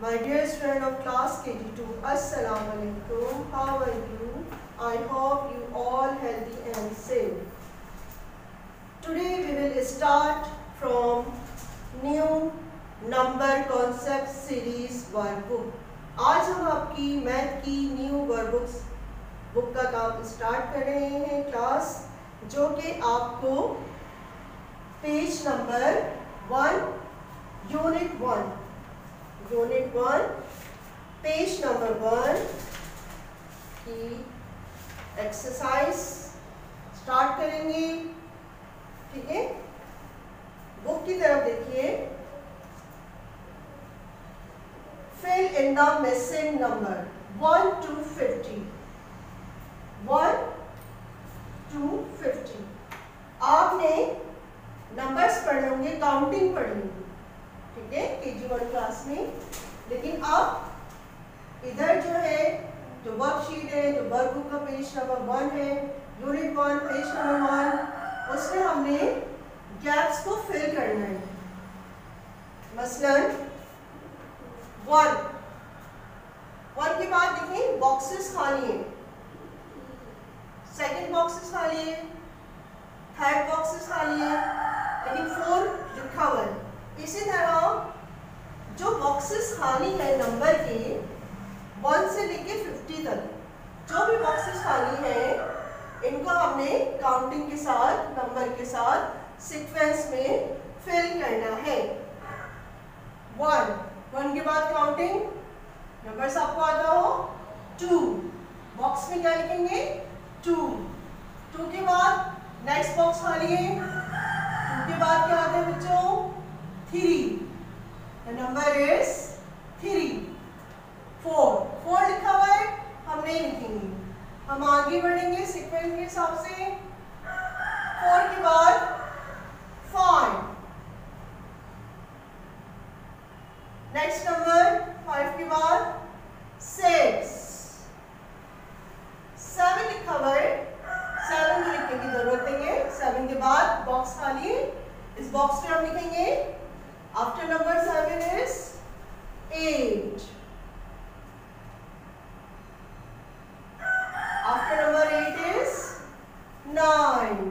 My dear student of class KG2, Assalamu alaikum. How are you? I hope you all healthy and safe. Today we will start from new number concept series workbook. आज हम आपकी math की new workbooks book का काम start कर रहे हैं class, जो कि आपको page number 1 unit 1 page number 1 की एक्सरसाइज स्टार्ट करेंगे। ठीक है, बुक की तरफ देखिए। Fill in the missing number 1 to 50। 1 to 50 आपने नंबर्स पढ़ने होंगे, काउंटिंग पढ़नी होगी। ठीक है, KG1 क्लास में। लेकिन अब इधर जो है, जो वर्कशीट है, जो वर्कबुक का पेज नंबर 1 है, यूनिट 1 पेज नंबर 1, उसमें हमने गैप्स को फिल करना है। मसलन 1 के बाद देखें बॉक्सेस खाली है, सेकंड बॉक्सेस खाली है, थर्ड बॉक्सेस खाली है, लेकिन 4 लिखा हुआ है। इसी तरह जो बॉक्सेस खाली है नंबर के 1 से लेके 50 तक, जो भी बॉक्सेस खाली हैं, इनको हमने काउंटिंग के साथ, नंबर के साथ सीक्वेंस में फिल करना है। 1 के बाद काउंटिंग, नंबर्स आपको आता हो। 2 बॉक्स में क्या लिखेंगे? 2 के बाद नेक्स्ट बॉक्स खाली है। 2 के बाद क्या आता है बच्चों? 3। The number is 3। 4 लिखा हुआ है, हम नहीं लिखेंगे, हम आगे बढ़ेंगे सीक्वेंस के हिसाब से। 4 के बाद 5, नेक्स्ट नंबर 5 के बाद 6, 7 लिखा हुआ है, 7 को लिखने की जरूरत नहीं है। 7 के बाद बॉक्स खाली है, इस बॉक्स में हम लिखेंगे after number 7 is 8, after number 8 is 9,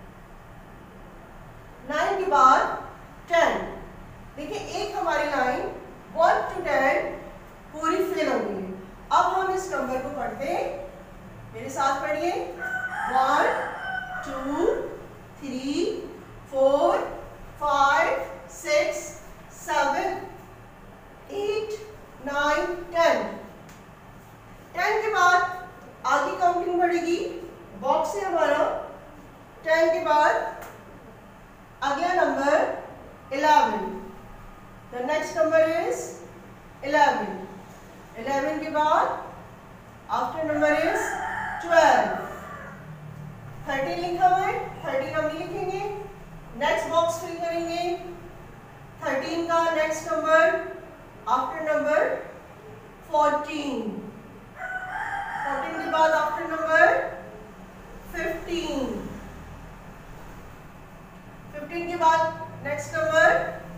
9 के बाद 10। देखिए, एक हमारी लाइन 1 to 10 पूरी फिल हो गई है। अब हम इस नंबर को पढ़ते हैं, मेरे साथ पढ़िए। 1 2 3 4 5 6 7 8 9 10। 10 के बाद आगे काउंटिंग बढ़ेगी, बॉक्स है हमारा। 10 के बाद अगला number 11, the next number is 11। 11 के बाद आफ्टर नंबर इज 12। 13 लिखा हुआ है, 13 हम नहीं लिखेंगे, नेक्स्ट बॉक्स फिल करेंगे। 13 का नेक्स्ट नंबर आफ्टर नंबर 14। 14 के बाद आफ्टर नंबर 15। 15 के बाद नेक्स्ट नंबर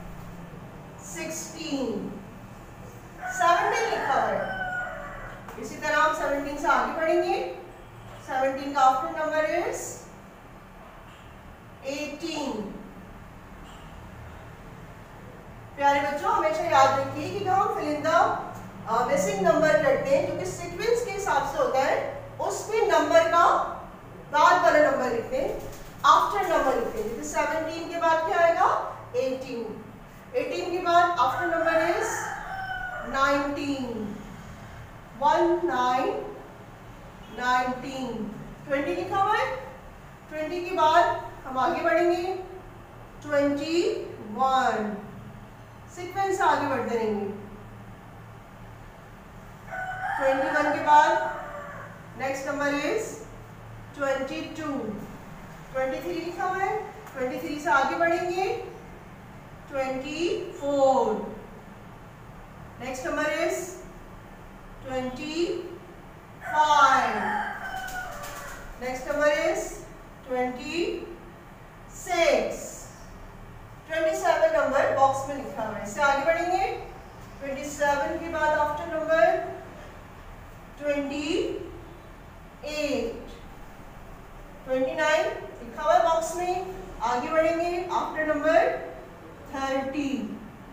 16। 17 लिखा हुआ है, इसी तरह हम 17 से आगे बढ़ेंगे। 17 का आफ्टर नंबर इज 18। प्यारे बच्चों, हमेशा याद रखिए कि जब हम fill in the missing number करते हैं, जो कि सीक्वेंस के हिसाब से होता है, उसमें नंबर का बाद वाला नंबर लिखते हैं, आफ्टर नंबर लिखते हैं। जैसे 17 के बाद क्या आएगा? 18। 18 के बाद आफ्टर नंबर इज 19। 19 19। 20 लिखा हुआ है, 20 के बाद हम आगे बढ़ेंगे 21। सीक्वेंस से आगे बढ़ते रहेंगे। 21 के बाद नेक्स्ट नंबर इज 22। 23 लिखा हुआ है, 23 से आगे बढ़ेंगे 24। Next number is 25। Next number is 26। 27 number box में लिखा हुआ है, इससे आगे बढ़ेंगे। 27 के आगे बढ़ेंगे आफ्टर नंबर 30।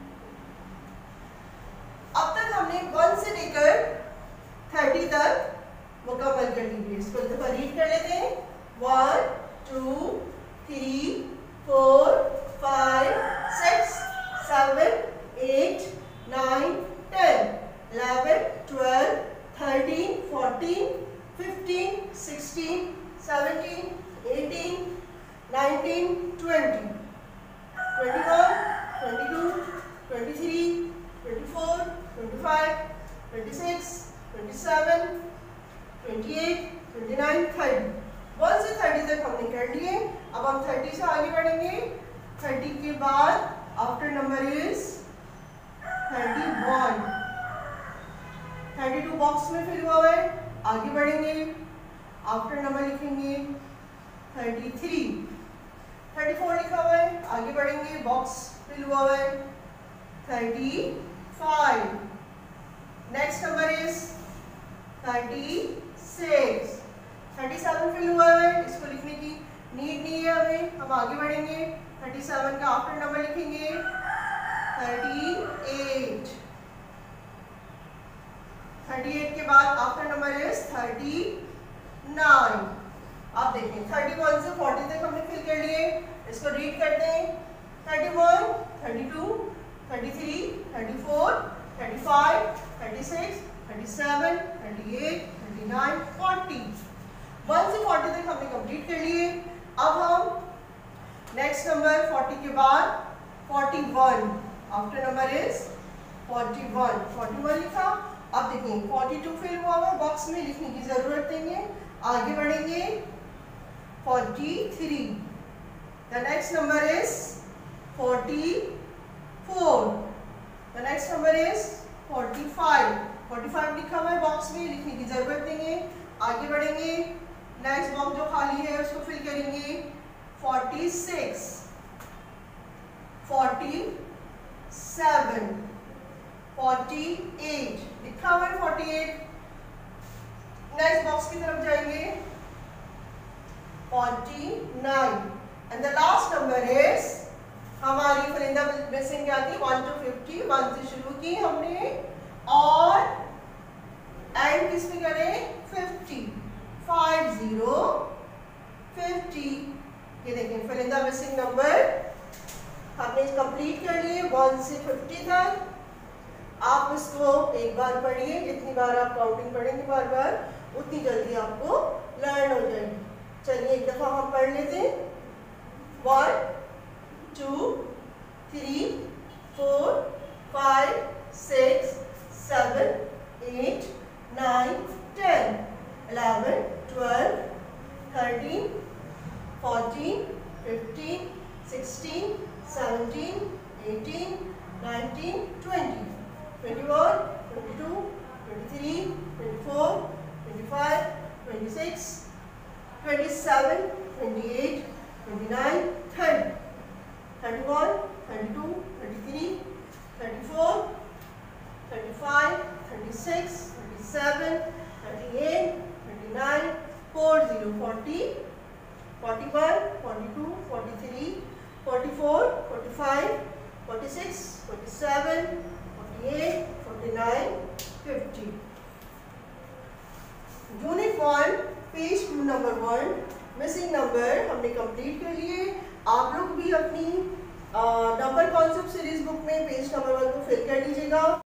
अब तक हमने 1 से लेकर 30 तक मुकम्मल कर ली है। इसको दफा रीड कर लेते हैं। 1 2 3 4 5 6 7 8 9 10 11 12 13 14 15 16 17 18 19 20 21 22 23 24 25 26 27 28 29 30। 1 से 30 तक हमने कर लिए। अब हम 30 से आगे बढ़ेंगे। 30 के बाद आफ्टर नंबर इज 31। 32 बॉक्स में फिल हुआ है। आगे बढ़ेंगे, आफ्टर नंबर लिखेंगे 33। 34 लिखा हुआ है। आगे बढ़ेंगे, बॉक्स फिल हुआ है 35। Next number is 36। 37 फिल हुआ है। इसको लिखने की नीड नहीं है हमें। हम आगे बढ़ेंगे। 37 का आफ्टर नंबर लिखेंगे 38। 38 के बाद आफ्टर नंबर इज 39। आप देखें 31 से 40 तक हमने फिल कर लिए। इसको रीड करते हैं। 31 32 33 34 35 36 37 38 39 40। 1 से 40 तक हमने कंप्लीट कर लिए। अब हम नेक्स्ट नंबर 40 के बाद 41 आफ्टर नंबर इज 41। 41 लिखा। अब देखिए 42 फिल हुआ है। बॉक्स में लिखने की जरूरत नहीं है। आगे बढ़ेंगे 43। The next number is 44। The next number is 45। 45 लिखा हुआ है। बॉक्स में लिखने की जरूरत नहीं है। आगे बढ़ेंगे, नेक्स्ट बॉक्स जो खाली है उसको फिल करेंगे 46 47 48 लिखा हुआ है 48। नेक्स्ट बॉक्स की तरफ जाएंगे 49 and the last number is हमारी फरिंदा मिसिंग क्या थी 1 to 50। 1 से शुरू की हमने और एंड किस पे करें 50 50। ये देखें फरिंदा मिसिंग नंबर हमने कंप्लीट कर लिए 1 से 50 तक। आप इसको एक बार पढ़िए। जितनी बार आप काउंटिंग पढ़ेंगे बार बार उतनी जल्दी आपको लर्न हो जाएगी। चलिए एक दफा हम पढ़ लेते हैं। 1 2 3 4 5 6 7 8 9 10 11 12 13 14 15 16 17 18 19 20 21 22 23 24 25 26 27 28 29 30 31 32 33 34 35 36 37 38 39 40 40 41 42 43 44 45 46 47 48 49 50। Unit 1 page 2 number 1 missing number हमने कंप्लीट कर लिए। आप लोग भी अपनी नंबर कॉन्सेप्ट सीरीज बुक में पेज नंबर 1 को फिल कर लीजिएगा।